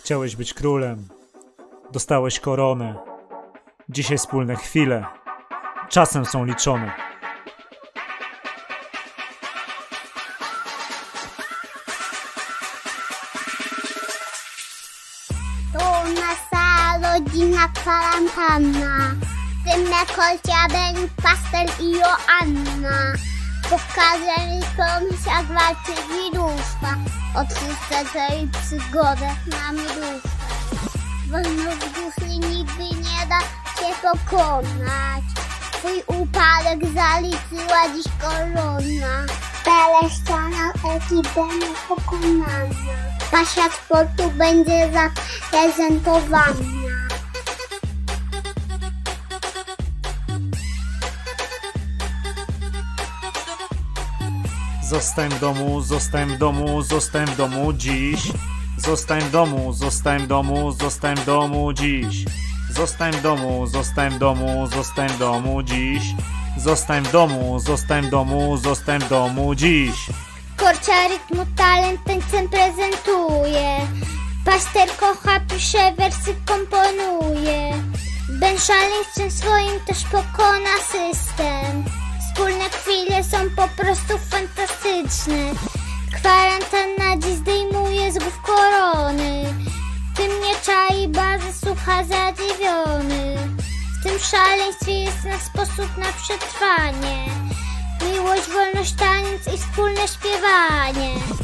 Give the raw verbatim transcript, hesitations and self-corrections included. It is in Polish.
Chciałeś być królem, dostałeś koronę. Dzisiaj wspólne chwile czasem są liczone. To nasza rodzina kwarantanna. Dymne kolciabeń, pastel i Joanna. Pokażemy komuś, jak walczy wiruszka. Odpuszczę tej przygodę na miruszkę. Wolność duszy nigdy nie da się pokonać. Twój upadek zaliczyła dziś korona. Peleszczana epidemia pokonana. Pasja sportu będzie zaprezentowana. Zostań w domu, zostań w domu, zostań w domu dziś. Zostań w domu, zostań w domu, zostań w domu dziś. Zostań w domu, zostań w domu, zostań w domu dziś. Zostań w domu, zostań w domu, zostań w domu dziś. Korcia rytmu talent tańcem prezentuje. Paster kocha, pisze, wersy komponuje. Ben szaleństwem swoim też pokona system. Wspólne chwile są po prostu fantastyczne. Kwarantanna dziś zdejmuje z głów korony. Tym nie czai bazy, słucha zadziwiony. W tym szaleństwie jest nasz sposób na przetrwanie. Miłość, wolność, taniec i wspólne śpiewanie.